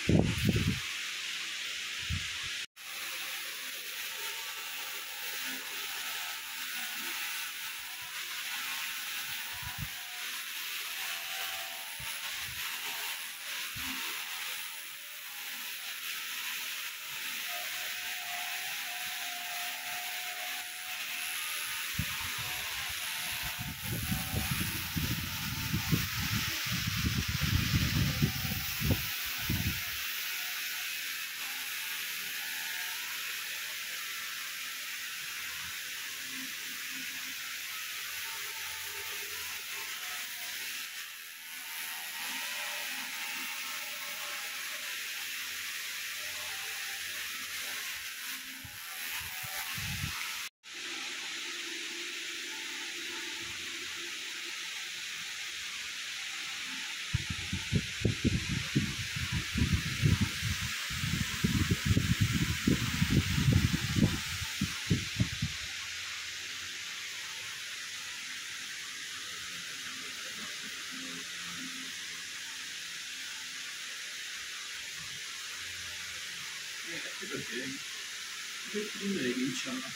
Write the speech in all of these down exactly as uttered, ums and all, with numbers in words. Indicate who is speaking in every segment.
Speaker 1: रहेगी इंशाल्लाह।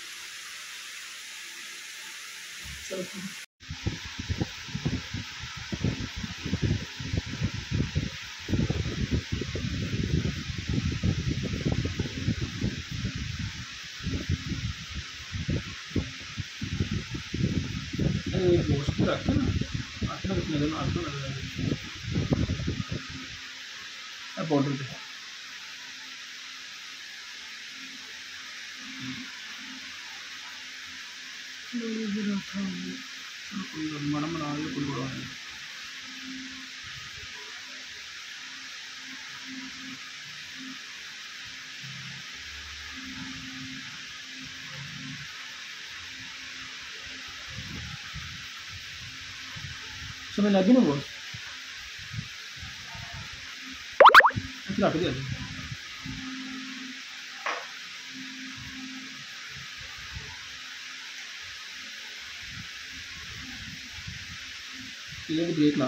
Speaker 1: चलो गोश्त रखते ना आटा रखने देना आटा लगा बॉर्डर पे माना बना कोई बड़ा है समय लगी ना बॉस रख दिया ये भी देख ला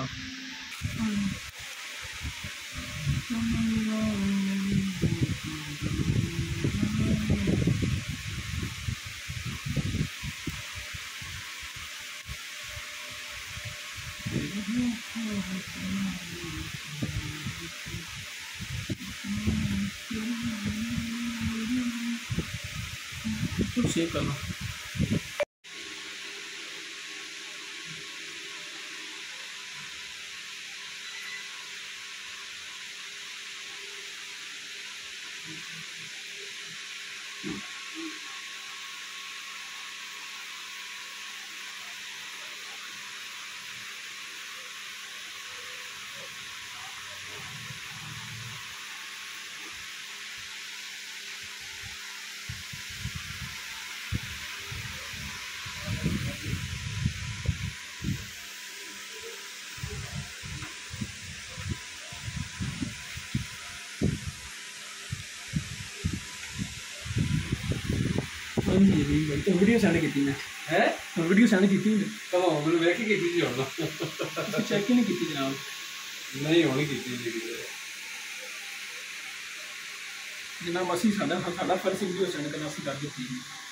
Speaker 1: तो सेव करना तो वीडियो सेंड की मैं है वीडियो सेंड की
Speaker 2: कदों मैंने वेख के की होना
Speaker 1: चेक ही नहीं की जनाब
Speaker 2: नहीं होनी की
Speaker 1: जनाब असी साडा साडा फर्ज वीडियो सेंड करना असी कर दी